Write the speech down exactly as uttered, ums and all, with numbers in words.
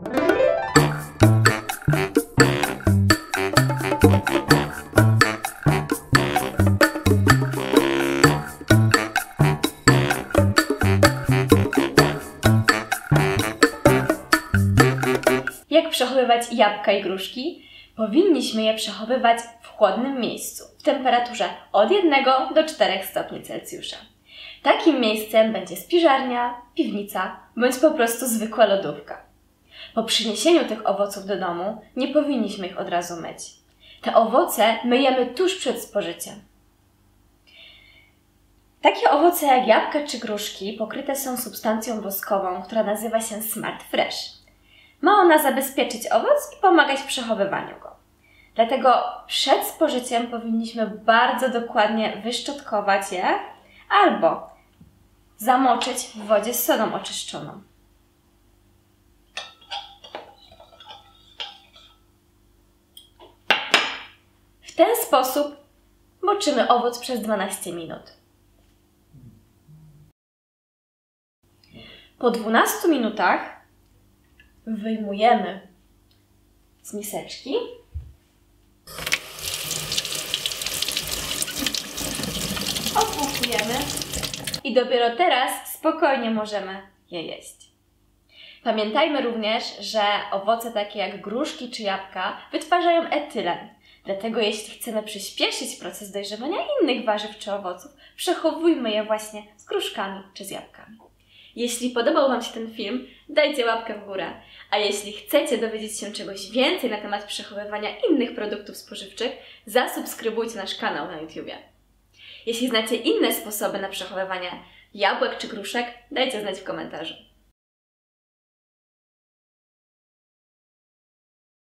Jak przechowywać jabłka i gruszki? Powinniśmy je przechowywać w chłodnym miejscu, w temperaturze od jednego do czterech stopni Celsjusza. Takim miejscem będzie spiżarnia, piwnica bądź po prostu zwykła lodówka. Po przyniesieniu tych owoców do domu nie powinniśmy ich od razu myć. Te owoce myjemy tuż przed spożyciem. Takie owoce jak jabłka czy gruszki pokryte są substancją woskową, która nazywa się Smart Fresh. Ma ona zabezpieczyć owoc i pomagać w przechowywaniu go. Dlatego przed spożyciem powinniśmy bardzo dokładnie wyszczotkować je albo zamoczyć w wodzie z sodą oczyszczoną. W ten sposób moczymy owoc przez dwanaście minut. Po dwunastu minutach wyjmujemy z miseczki opłukujemy i dopiero teraz spokojnie możemy je jeść. Pamiętajmy również, że owoce takie jak gruszki czy jabłka wytwarzają etylen. Dlatego jeśli chcemy przyspieszyć proces dojrzewania innych warzyw czy owoców, przechowujmy je właśnie z gruszkami czy z jabłkami. Jeśli podobał Wam się ten film, dajcie łapkę w górę. A jeśli chcecie dowiedzieć się czegoś więcej na temat przechowywania innych produktów spożywczych, zasubskrybujcie nasz kanał na YouTubie. Jeśli znacie inne sposoby na przechowywanie jabłek czy gruszek, dajcie znać w komentarzu.